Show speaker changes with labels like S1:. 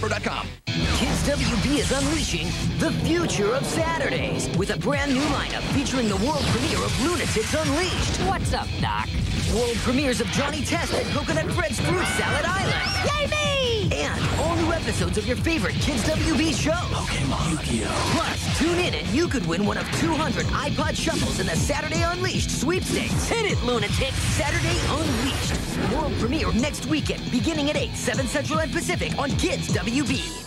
S1: shopper.com.
S2: KidsWB is unleashing the future of Saturdays with a brand new lineup featuring the world premiere of Loonatics Unleashed.
S3: What's up, Doc?
S2: World premieres of Johnny Test and Coconut Bread's Fruit Salad Island.
S3: Yay me!
S2: And all new episodes of your favorite KidsWB show.
S1: Pokémon. Yu-Gi-Oh!
S2: Plus, tune in and you could win one of 200 Ipod shuffles in the Saturday Unleashed Sweepstakes.
S3: Hit it, Loonatics!
S2: Saturday Unleashed. World premiere next weekend, beginning at 8, 7 Central and Pacific on KidsWB.